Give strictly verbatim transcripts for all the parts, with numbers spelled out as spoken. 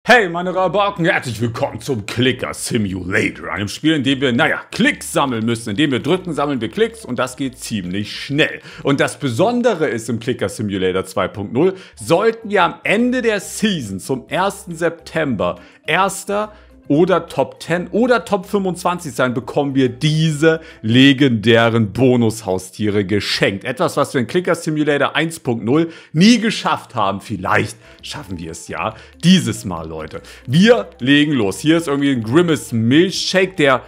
Hey meine Rabauken, herzlich willkommen zum Clicker Simulator, einem Spiel, in dem wir, naja, Klicks sammeln müssen. Indem wir drücken, sammeln wir Klicks und das geht ziemlich schnell. Und das Besondere ist im Clicker Simulator zwei punkt null, sollten wir am Ende der Season zum ersten September erster oder Top zehn oder Top fünfundzwanzig sein, bekommen wir diese legendären Bonushaustiere geschenkt. Etwas, was wir in Clicker Simulator eins punkt null nie geschafft haben. Vielleicht schaffen wir es ja dieses Mal, Leute. Wir legen los. Hier ist irgendwie ein Grimace Milchshake, der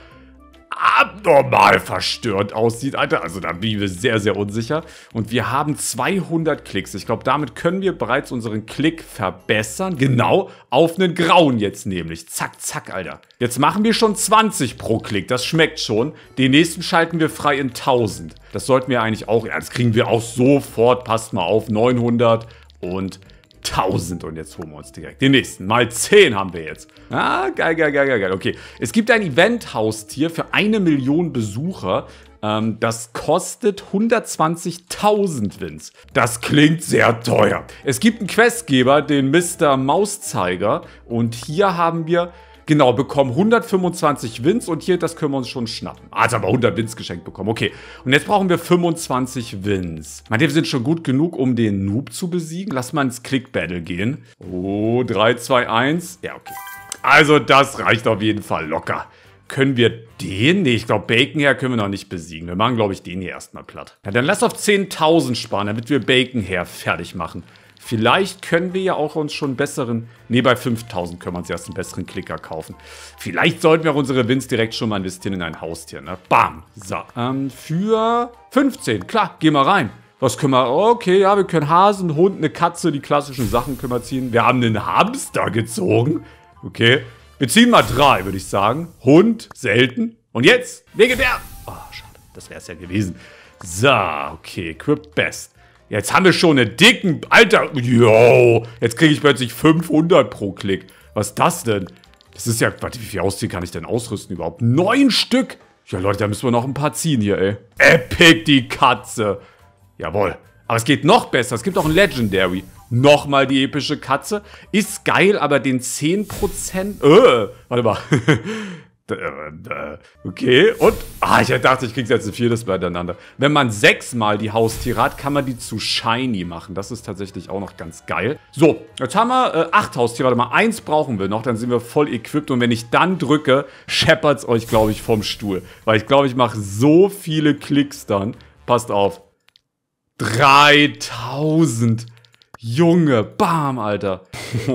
abnormal verstört aussieht, Alter. Also da bin ich mir sehr, sehr unsicher. Und wir haben zweihundert Klicks. Ich glaube, damit können wir bereits unseren Klick verbessern. Genau, auf einen grauen jetzt nämlich. Zack, zack, Alter. Jetzt machen wir schon zwanzig pro Klick. Das schmeckt schon. Den nächsten schalten wir frei in tausend. Das sollten wir eigentlich auch, ja, das kriegen wir auch sofort. Passt mal auf, neunhundert und tausend. Und jetzt holen wir uns direkt den nächsten. Mal zehn haben wir jetzt. Ah, geil, geil, geil, geil. Okay, es gibt ein Event-Haustier für eine Million Besucher. Ähm, das kostet hundertzwanzigtausend Wins. Das klingt sehr teuer. Es gibt einen Questgeber, den Mister Mauszeiger. Und hier haben wir, genau, bekommen hundertfünfundzwanzig Wins. Und hier, das können wir uns schon schnappen. Ah, jetzt haben wir hundert Wins geschenkt bekommen. Okay, und jetzt brauchen wir fünfundzwanzig Wins. Meint ihr, wir sind schon gut genug, um den Noob zu besiegen? Lass mal ins Click-Battle gehen. Oh, drei, zwei, eins. Ja, okay. Also, das reicht auf jeden Fall locker. Können wir den? Nee, ich glaube, Bacon Hair können wir noch nicht besiegen. Wir machen, glaube ich, den hier erstmal platt. Ja, dann lass auf zehntausend sparen, damit wir Bacon Hair fertig machen. Vielleicht können wir ja auch uns schon einen besseren... Ne, bei fünftausend können wir uns erst einen besseren Klicker kaufen. Vielleicht sollten wir auch unsere Wins direkt schon mal investieren in ein Haustier, ne? Bam! So, ähm, für fünfzehn. Klar, geh mal rein. Was können wir... Okay, ja, wir können Hasen, Hund, eine Katze, die klassischen Sachen können wir ziehen. Wir haben einen Hamster gezogen. Okay. Wir ziehen mal drei, würde ich sagen. Hund, selten. Und jetzt, Vegetär. Oh, schade. Das wäre es ja gewesen. So, okay. Equip Best. Jetzt haben wir schon einen dicken... Alter, yo. Jetzt kriege ich plötzlich fünfhundert pro Klick. Was ist das denn? Das ist ja... Warte, wie viel Haustier kann ich denn ausrüsten überhaupt? Neun Stück. Ja, Leute, da müssen wir noch ein paar ziehen hier, ey. Epic, die Katze. Jawohl. Aber es geht noch besser. Es gibt auch ein Legendary. Nochmal die epische Katze. Ist geil, aber den zehn Prozent... Äh, warte mal. Okay, und... Ah, ich dachte, ich krieg's jetzt ein viertes miteinander. Wenn man sechsmal die Haustiere hat, kann man die zu shiny machen. Das ist tatsächlich auch noch ganz geil. So, jetzt haben wir äh, acht Haustiere. Warte mal, eins brauchen wir noch, dann sind wir voll equipped. Und wenn ich dann drücke, scheppert's euch, glaube ich, vom Stuhl. Weil ich glaube, ich mache so viele Klicks dann. Passt auf. dreitausend. Junge, bam, Alter.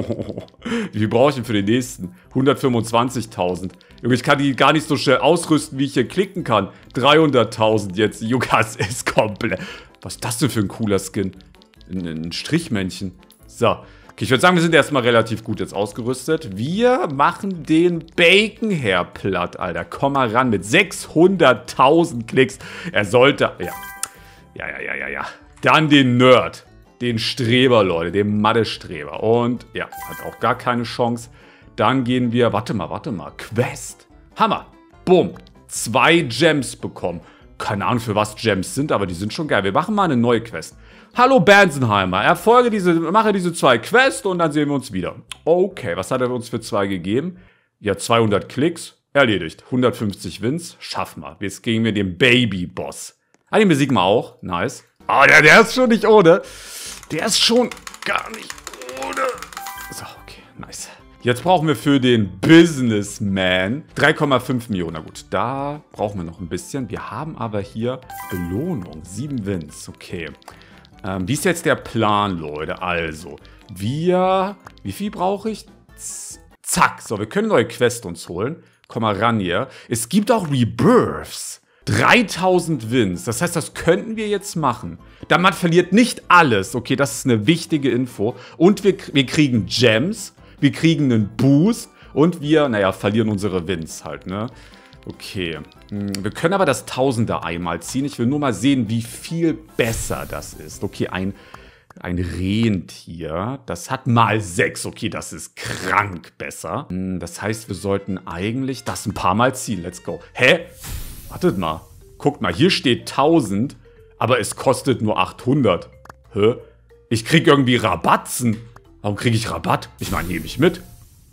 Wie viel brauche ich denn für den nächsten? hundertfünfundzwanzigtausend. Junge, ich kann die gar nicht so schnell ausrüsten, wie ich hier klicken kann. dreihunderttausend jetzt. Junge, das ist komplett... Was ist das denn für ein cooler Skin? Ein, ein Strichmännchen. So. Okay, ich würde sagen, wir sind erstmal relativ gut jetzt ausgerüstet. Wir machen den Bacon Hair platt, Alter. Komm mal ran mit sechshunderttausend Klicks. Er sollte... Ja. Ja, ja, ja, ja, ja. Dann den Nerd. Den Streber, Leute, den Mathe-Streber. Und ja, hat auch gar keine Chance. Dann gehen wir, warte mal, warte mal, Quest. Hammer. Bumm. Zwei Gems bekommen. Keine Ahnung, für was Gems sind, aber die sind schon geil. Wir machen mal eine neue Quest. Hallo Bansenheimer, erfolge diese, mache diese zwei Quests und dann sehen wir uns wieder. Okay, was hat er uns für zwei gegeben? Ja, zweihundert Klicks. Erledigt. hundertfünfzig Wins. Schaffen wir. Jetzt gehen wir den Baby-Boss. Ah, den besiegen wir auch. Nice. Ah, oh, der, der ist schon nicht ohne. Der ist schon gar nicht ohne. So, okay, nice. Jetzt brauchen wir für den Businessman drei Komma fünf Millionen. Na gut, da brauchen wir noch ein bisschen. Wir haben aber hier Belohnung. sieben Wins, okay. Ähm, wie ist jetzt der Plan, Leute? Also, wir... Wie viel brauche ich? Z zack. So, wir können neue Quest uns holen. Komm mal ran hier. Es gibt auch Rebirths. dreitausend Wins. Das heißt, das könnten wir jetzt machen. Da man verliert nicht alles. Okay, das ist eine wichtige Info. Und wir, wir kriegen Gems. Wir kriegen einen Boost. Und wir, naja, verlieren unsere Wins halt, ne? Okay. Wir können aber das Tausender einmal ziehen. Ich will nur mal sehen, wie viel besser das ist. Okay, ein, ein Rentier. Das hat mal sechs. Okay, das ist krank besser. Das heißt, wir sollten eigentlich das ein paar Mal ziehen. Let's go. Hä? Wartet mal. Guckt mal, hier steht tausend, aber es kostet nur achthundert. Hä? Ich krieg irgendwie Rabatzen. Warum kriege ich Rabatt? Ich meine, nehme ich mit.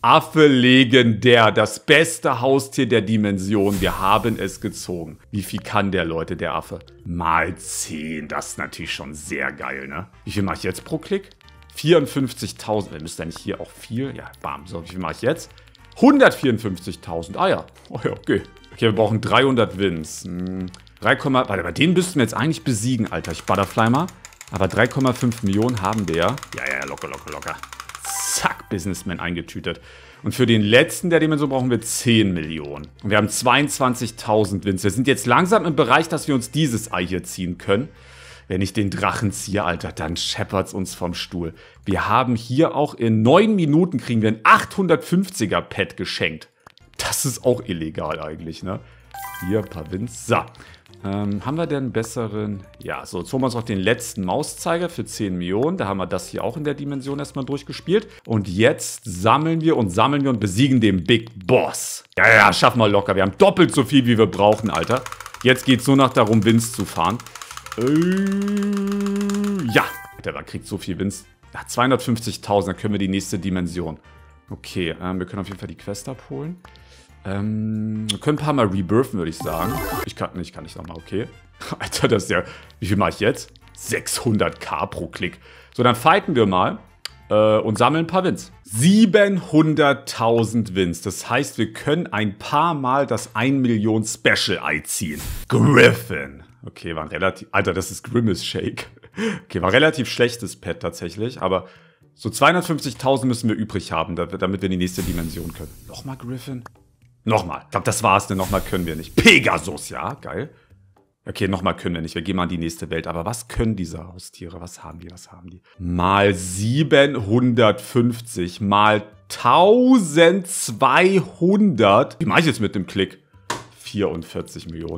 Affe legendär. Das beste Haustier der Dimension. Wir haben es gezogen. Wie viel kann der, Leute, der Affe? Mal zehn. Das ist natürlich schon sehr geil, ne? Wie viel mache ich jetzt pro Klick? vierundfünfzigtausend. Wir müssen ja nicht hier auch viel. Ja, bam. So, wie viel mache ich jetzt? hundertvierundfünfzigtausend. Ah ja. Oh ja, okay. Okay, wir brauchen dreihundert Wins. Hm. drei, warte, bei den müssten wir jetzt eigentlich besiegen, Alter. Ich Butterfly mal. Aber drei Komma fünf Millionen haben wir. Ja, ja, locker, locker, locker. Zack, Businessman eingetütet. Und für den letzten der Dimension brauchen wir zehn Millionen. Und wir haben zweiundzwanzigtausend Wins. Wir sind jetzt langsam im Bereich, dass wir uns dieses Ei hier ziehen können. Wenn ich den Drachen ziehe, Alter, dann scheppert's uns vom Stuhl. Wir haben hier auch in neun Minuten kriegen wir ein achthundertfünfziger Pet geschenkt. Das ist auch illegal eigentlich, ne? Hier, ein paar Wins. So. Ähm, haben wir denn einen besseren? Ja, so, jetzt holen wir uns noch den letzten Mauszeiger für zehn Millionen. Da haben wir das hier auch in der Dimension erstmal durchgespielt. Und jetzt sammeln wir und sammeln wir und besiegen den Big Boss. Ja, ja, schaffen wir locker. Wir haben doppelt so viel, wie wir brauchen, Alter. Jetzt geht es nur noch darum, Wins zu fahren. Äh, ja, der kriegt so viel Wins. Ja, zweihundertfünfzigtausend, dann können wir die nächste Dimension. Okay, ähm, wir können auf jeden Fall die Quest abholen. Ähm, wir können ein paar Mal rebirthen, würde ich sagen. Ich kann nicht, kann ich nochmal, okay. Alter, das ist ja... Wie viel mache ich jetzt? sechshunderttausend pro Klick. So, dann fighten wir mal äh, und sammeln ein paar Wins. siebenhunderttausend Wins. Das heißt, wir können ein paar Mal das ein Million Special Ei ziehen. Griffin. Okay, war ein relativ... Alter, das ist Grimace Shake. Okay, war ein relativ schlechtes Pet tatsächlich, aber... So zweihundertfünfzigtausend müssen wir übrig haben, damit wir in die nächste Dimension können. Nochmal Griffin? Nochmal. Ich glaube, das war's, denn nochmal können wir nicht. Pegasus, ja, geil. Okay, nochmal können wir nicht. Wir gehen mal in die nächste Welt. Aber was können diese Haustiere? Was haben die? Was haben die? Mal siebenhundertfünfzig, mal eintausendzweihundert. Wie mache ich jetzt mit dem Klick? vierundvierzig Millionen.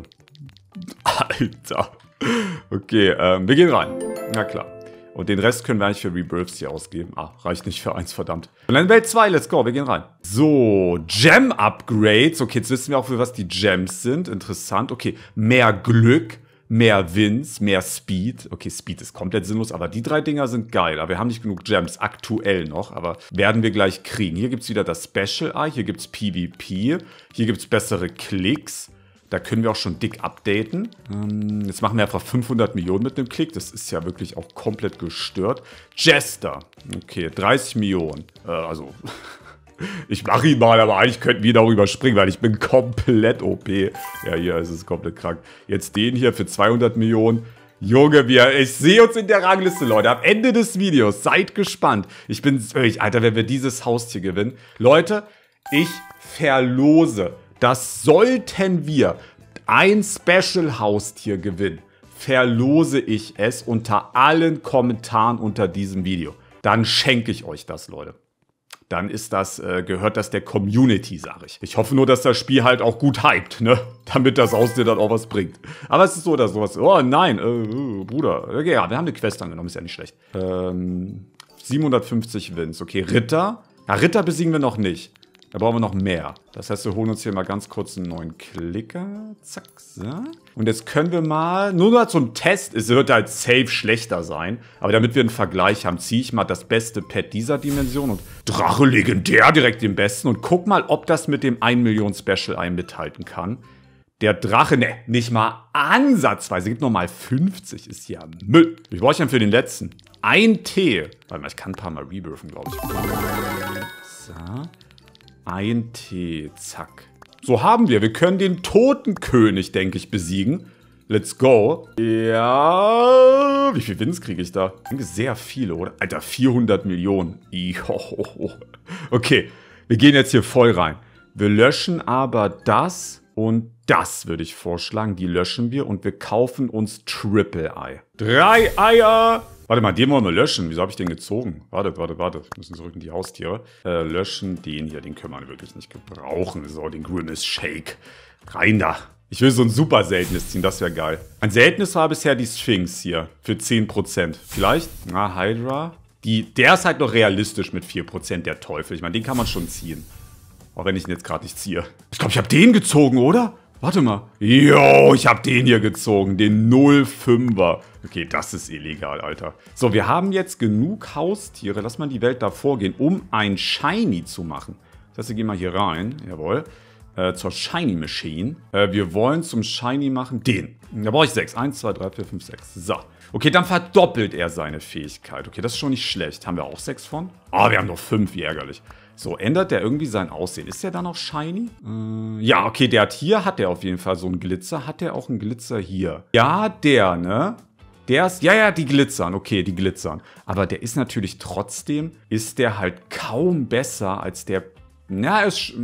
Alter. Okay, ähm, wir gehen rein. Na klar. Und den Rest können wir eigentlich für Rebirths hier ausgeben. Ah, reicht nicht für eins, verdammt. Und dann Welt zwei, let's go, wir gehen rein. So, Gem-Upgrades. Okay, jetzt wissen wir auch, für was die Gems sind. Interessant. Okay, mehr Glück, mehr Wins, mehr Speed. Okay, Speed ist komplett sinnlos, aber die drei Dinger sind geil. Aber wir haben nicht genug Gems, aktuell noch. Aber werden wir gleich kriegen. Hier gibt es wieder das Special Eye, hier gibt es PvP. Hier gibt es bessere Klicks. Da können wir auch schon dick updaten. Ähm, jetzt machen wir einfach fünfhundert Millionen mit dem Klick. Das ist ja wirklich auch komplett gestört. Jester. Okay, dreißig Millionen. Äh, also, ich mache ihn mal, aber eigentlich könnten wir darüber springen, weil ich bin komplett O P. Ja, hier ist es komplett krank. Jetzt den hier für zweihundert Millionen. Junge, wir, ich sehe uns in der Rangliste, Leute. Am Ende des Videos. Seid gespannt. Ich bin, Alter, wenn wir dieses Haustier gewinnen. Leute, ich verlose. Das sollten wir ein Special-Haustier gewinnen, verlose ich es unter allen Kommentaren unter diesem Video. Dann schenke ich euch das, Leute. Dann ist das, äh, gehört das der Community, sage ich. Ich hoffe nur, dass das Spiel halt auch gut hypt, ne? Damit das Haustier dann auch was bringt. Aber es ist so oder sowas. Oh nein, äh, äh, Bruder. Okay, ja, wir haben eine Quest angenommen, ist ja nicht schlecht. Ähm, siebenhundertfünfzig Wins. Okay, Ritter. Ja, Ritter besiegen wir noch nicht. Da brauchen wir noch mehr. Das heißt, wir holen uns hier mal ganz kurz einen neuen Klicker. Zack, so. Und jetzt können wir mal, nur mal zum Test, es wird halt safe schlechter sein, aber damit wir einen Vergleich haben, ziehe ich mal das beste Pet dieser Dimension und Drache legendär direkt den besten und guck mal, ob das mit dem ein Million Special Ei mithalten kann. Der Drache, ne, nicht mal ansatzweise, gibt noch mal fünfzig, ist ja Müll. Ich brauche dann für den letzten ein T. Warte mal, ich kann ein paar Mal rebirthen, glaube ich. So. Ein T, zack. So haben wir. Wir können den Totenkönig, denke ich, besiegen. Let's go. Ja. Wie viel Wins kriege ich da? Ich denke, sehr viele, oder? Alter, vierhundert Millionen. Ihohoho. Okay, wir gehen jetzt hier voll rein. Wir löschen aber das und das, würde ich vorschlagen. Die löschen wir und wir kaufen uns Triple Eye. Drei Eier. Warte mal, den wollen wir löschen. Wieso habe ich den gezogen? Warte, warte, warte. Wir müssen zurück in die Haustiere. Äh, löschen den hier. Den können wir wirklich nicht gebrauchen. So, den Grimace Shake. Rein da. Ich will so ein super seltenes ziehen. Das wäre geil. Ein seltenes war bisher die Sphinx hier. Für zehn Prozent. Vielleicht? Na, Hydra. Die, der ist halt noch realistisch mit vier Prozent, der Teufel. Ich meine, den kann man schon ziehen. Auch wenn ich ihn jetzt gerade nicht ziehe. Ich glaube, ich habe den gezogen, oder? Warte mal. Jo, ich habe den hier gezogen. Den null fünfer. Okay, das ist illegal, Alter. So, wir haben jetzt genug Haustiere. Lass mal die Welt davor gehen, um ein Shiny zu machen. Das heißt, wir gehen mal hier rein. Jawohl. Äh, zur Shiny Machine. Äh, wir wollen zum Shiny machen den. Da brauche ich sechs. eins, zwei, drei, vier, fünf, sechs. So. Okay, dann verdoppelt er seine Fähigkeit. Okay, das ist schon nicht schlecht. Haben wir auch sechs von? Ah, oh, wir haben noch fünf. Wie ärgerlich. So, ändert der irgendwie sein Aussehen? Ist der dann auch shiny? Äh, ja, okay, der hat hier, hat der auf jeden Fall so einen Glitzer. Hat der auch einen Glitzer hier? Ja, der, ne? Der ist, ja, ja, die glitzern. Okay, die glitzern. Aber der ist natürlich trotzdem, ist der halt kaum besser als der, na, er ist,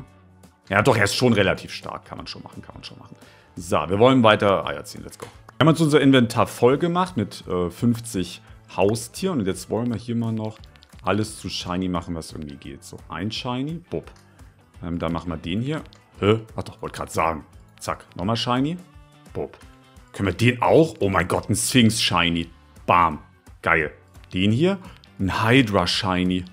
ja doch, er ist schon relativ stark. Kann man schon machen, kann man schon machen. So, wir wollen weiter Eier ziehen. Let's go. Wir haben uns unser Inventar voll gemacht mit äh, fünfzig Haustieren. Und jetzt wollen wir hier mal noch alles zu Shiny machen, was irgendwie geht. So, ein Shiny, bupp. Ähm, dann machen wir den hier. Hä? Ach doch, wollte gerade sagen. Zack, nochmal Shiny, bupp. Können wir den auch? Oh mein Gott, ein Sphinx Shiny. Bam. Geil. Den hier, ein Hydra Shiny.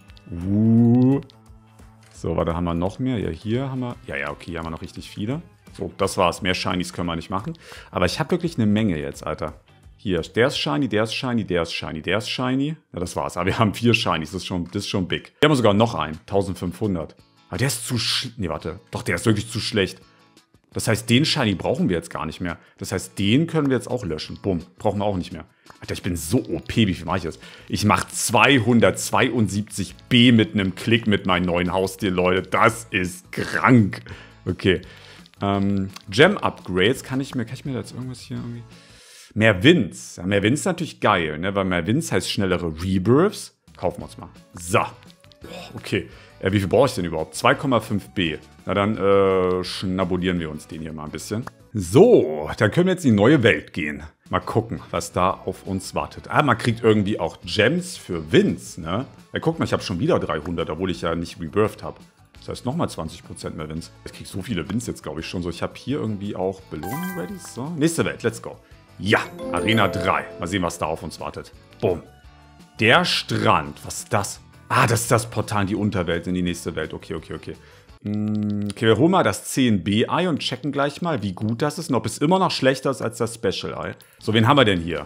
Uh. So, warte, haben wir noch mehr? Ja, hier haben wir... Ja, ja, okay, hier haben wir noch richtig viele. So, das war's. Mehr Shinies können wir nicht machen. Aber ich habe wirklich eine Menge jetzt, Alter. Hier, der ist shiny, der ist shiny, der ist shiny, der ist shiny. Ja, das war's. Aber wir haben vier Shinies, das ist schon, das ist schon big. Wir haben sogar noch einen, eintausendfünfhundert. Aber der ist zu sch... Nee, warte. Doch, der ist wirklich zu schlecht. Das heißt, den Shiny brauchen wir jetzt gar nicht mehr. Das heißt, den können wir jetzt auch löschen. Bumm, brauchen wir auch nicht mehr. Alter, ich bin so O P, wie viel mache ich jetzt? Ich mache zweihundertzweiundsiebzig B mit einem Klick mit meinen neuen Haustier, Leute. Das ist krank. Okay. Ähm, Gem-Upgrades, kann ich mir, kann ich mir jetzt irgendwas hier irgendwie... Mehr Wins. Ja, mehr Wins ist natürlich geil, ne? Weil mehr Wins heißt schnellere Rebirths. Kaufen wir uns mal. So. Okay. Äh, wie viel brauche ich denn überhaupt? zwei Komma fünf B. Na dann äh, schnabulieren wir uns den hier mal ein bisschen. So, dann können wir jetzt in die neue Welt gehen. Mal gucken, was da auf uns wartet. Ah, man kriegt irgendwie auch Gems für Wins, ne? Ja, guck mal, ich habe schon wieder dreihundert, obwohl ich ja nicht rebirthed habe. Das heißt nochmal zwanzig Prozent mehr Wins. Ich kriege so viele Wins jetzt, glaube ich, schon so. Ich habe hier irgendwie auch Belohnung ready. So, nächste Welt, let's go. Ja, Arena drei. Mal sehen, was da auf uns wartet. Bumm. Der Strand. Was ist das? Ah, das ist das Portal in die Unterwelt, in die nächste Welt. Okay, okay, okay. Okay, wir holen mal das zehn B-Ei und checken gleich mal, wie gut das ist und ob es immer noch schlechter ist als das Special-Ei. So, wen haben wir denn hier?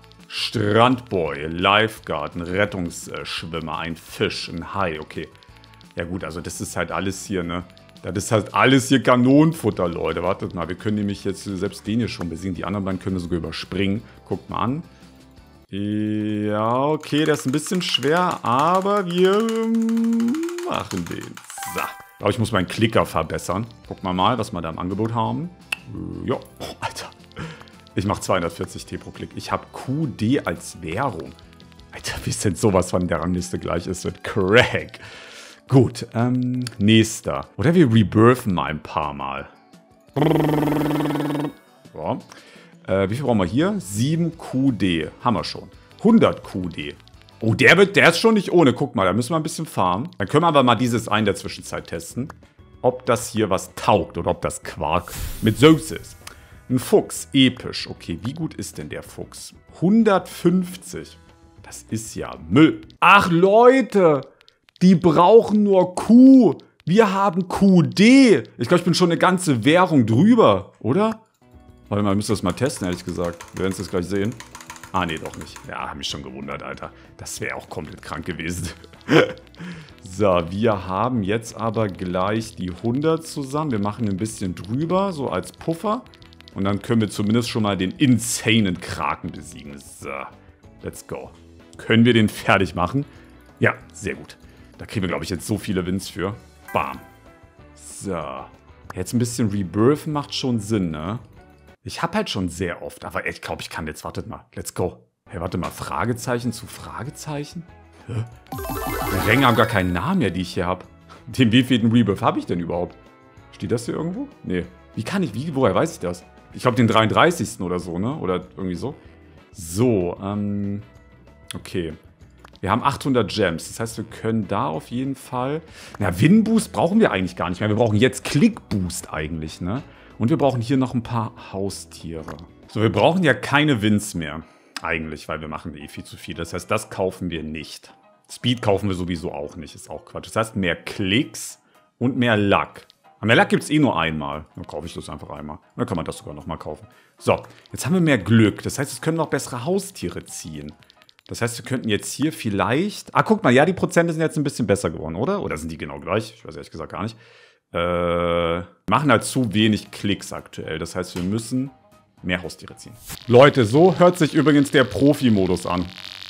Strandboy, Lifeguard, ein Rettungsschwimmer, ein Fisch, ein Hai. Okay. Ja gut, also das ist halt alles hier, ne? Das ist halt alles hier Kanonenfutter, Leute. Wartet mal, wir können nämlich jetzt selbst den hier schon besiegen. Die anderen beiden können wir sogar überspringen. Guckt mal an. Ja, okay, der ist ein bisschen schwer, aber wir machen den. So. Ich glaube, ich muss meinen Klicker verbessern. Guck mal mal, was wir da im Angebot haben. Ja, oh, Alter. Ich mache zweihundertvierzig T pro Klick. Ich habe Q D als Währung. Alter, wie ist denn sowas von der Rangliste gleich ist mit Crack? Gut, ähm, nächster. Oder wir rebirthen mal ein paar Mal. So. Äh, wie viel brauchen wir hier? sieben Q D. Haben wir schon. hundert Q D. Oh, der, wird, der ist schon nicht ohne. Guck mal, da müssen wir ein bisschen farmen. Dann können wir aber mal dieses Ei in der Zwischenzeit testen. Ob das hier was taugt oder ob das Quark mit Soße ist. Ein Fuchs. Episch. Okay, wie gut ist denn der Fuchs? hundertfünfzig. Das ist ja Müll. Ach, Leute. Die brauchen nur Q. Wir haben Q D. Ich glaube, ich bin schon eine ganze Währung drüber, oder? Warte mal, wir müssen das mal testen, ehrlich gesagt. Wir werden es jetzt gleich sehen. Ah, nee, doch nicht. Ja, hab mich schon gewundert, Alter. Das wäre auch komplett krank gewesen. So, wir haben jetzt aber gleich die hundert zusammen. Wir machen ein bisschen drüber, so als Puffer. Und dann können wir zumindest schon mal den insanen Kraken besiegen. So, let's go. Können wir den fertig machen? Ja, sehr gut. Da kriegen wir, glaube ich, jetzt so viele Wins für. Bam. So. Jetzt ein bisschen Rebirth macht schon Sinn, ne? Ich habe halt schon sehr oft, aber ich glaube, ich kann jetzt, wartet mal, let's go. Hey, warte mal, Fragezeichen zu Fragezeichen? Hä? Die Ränge haben gar keinen Namen mehr, die ich hier habe. Den wievielten Rebirth habe ich denn überhaupt? Steht das hier irgendwo? Nee. Wie kann ich, wie, woher weiß ich das? Ich glaube, den dreiunddreißigsten oder so, ne? Oder irgendwie so. So, ähm, okay. Wir haben achthundert Gems, das heißt, wir können da auf jeden Fall... Na, Win-Boost brauchen wir eigentlich gar nicht mehr. Wir brauchen jetzt Click-Boost eigentlich, ne? Und wir brauchen hier noch ein paar Haustiere. So, wir brauchen ja keine Wins mehr. Eigentlich, weil wir machen eh viel zu viel. Das heißt, das kaufen wir nicht. Speed kaufen wir sowieso auch nicht, ist auch Quatsch. Das heißt, mehr Klicks und mehr Luck. Aber mehr Luck gibt es eh nur einmal. Dann kaufe ich das einfach einmal. Dann kann man das sogar nochmal kaufen. So, jetzt haben wir mehr Glück. Das heißt, jetzt können wir auch bessere Haustiere ziehen. Das heißt, wir könnten jetzt hier vielleicht... Ah, guck mal, ja, die Prozente sind jetzt ein bisschen besser geworden, oder? Oder sind die genau gleich? Ich weiß ehrlich gesagt gar nicht. Äh, machen halt zu wenig Klicks aktuell. Das heißt, wir müssen mehr Haustiere ziehen. Leute, so hört sich übrigens der Profi-Modus an.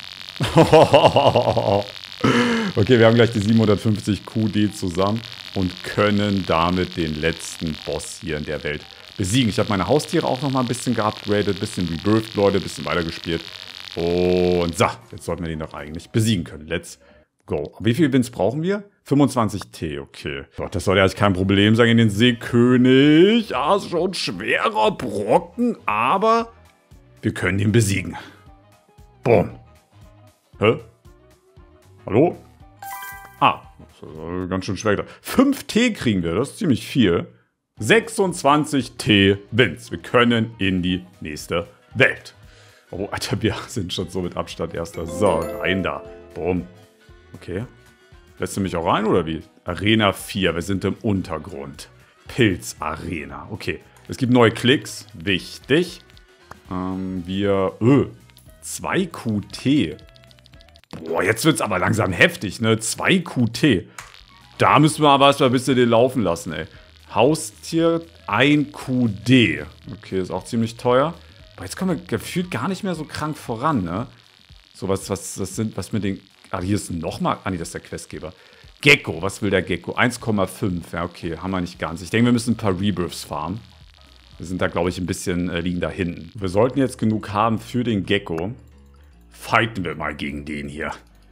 Okay, wir haben gleich die siebenhundertfünfzig Q D zusammen und können damit den letzten Boss hier in der Welt besiegen. Ich habe meine Haustiere auch noch mal ein bisschen geupgradet, ein bisschen rebirthed, Leute, ein bisschen weitergespielt. Und so, jetzt sollten wir den doch eigentlich besiegen können. Let's go. Wie viel Wins brauchen wir? fünfundzwanzig T, okay. Gott, das soll ja eigentlich kein Problem sein in den Seekönig. Ah, ist schon ein schwerer Brocken, aber wir können ihn besiegen. Boom. Hä? Hallo? Ah, das ist ganz schön schwer. fünf T kriegen wir, das ist ziemlich viel. sechsundzwanzig T Wins. Wir können in die nächste Welt. Oh, Alter, wir sind schon so mit Abstand erster. So, rein da. Boom. Okay. Lässt du mich auch rein, oder wie? Arena vier, wir sind im Untergrund. Pilz Arena. Okay. Es gibt neue Klicks. Wichtig. Ähm, wir... Öh. zwei Q T. Boah, jetzt wird's aber langsam heftig, ne? zwei Q T. Da müssen wir aber erstmal ein bisschen den laufen lassen, ey. Haustier, ein Q D. Okay, ist auch ziemlich teuer. Aber jetzt kommen wir gefühlt gar nicht mehr so krank voran, ne? So, was, was, was sind, was mit den... Ah, hier ist nochmal... Ah, nee, das ist der Questgeber. Gecko, was will der Gecko? eins Komma fünf. Ja, okay, haben wir nicht ganz. Ich denke, wir müssen ein paar Rebirths farmen. Wir sind da, glaube ich, ein bisschen äh, liegen da hinten. Wir sollten jetzt genug haben für den Gecko. Fighten wir mal gegen den hier.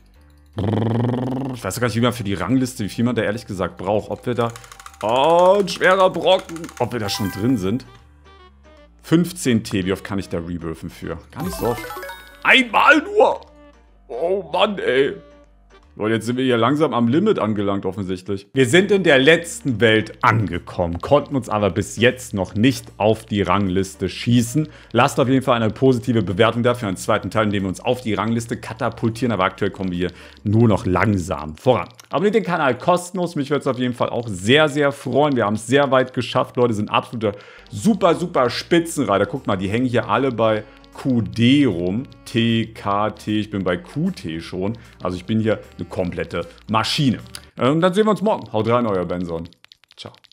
Ich weiß gar nicht, wie man für die Rangliste, wie viel man da ehrlich gesagt braucht. Ob wir da... Oh, ein schwerer Brocken. Ob wir da schon drin sind. fünfzehn T, wie oft kann ich da rebirthen für? Gar nicht so oft. Einmal nur! Oh Mann, ey. Leute, jetzt sind wir hier langsam am Limit angelangt, offensichtlich. Wir sind in der letzten Welt angekommen, konnten uns aber bis jetzt noch nicht auf die Rangliste schießen. Lasst auf jeden Fall eine positive Bewertung dafür, einen zweiten Teil, in dem wir uns auf die Rangliste katapultieren, aber aktuell kommen wir hier nur noch langsam voran. Abonniert den Kanal kostenlos, mich würde es auf jeden Fall auch sehr, sehr freuen. Wir haben es sehr weit geschafft, Leute, sind absolute super, super Spitzenreiter. Guckt mal, die hängen hier alle bei Q D rum, T, K, T, ich bin bei Q T schon. Also ich bin hier eine komplette Maschine. Und dann sehen wir uns morgen. Haut rein, euer Benson. Ciao.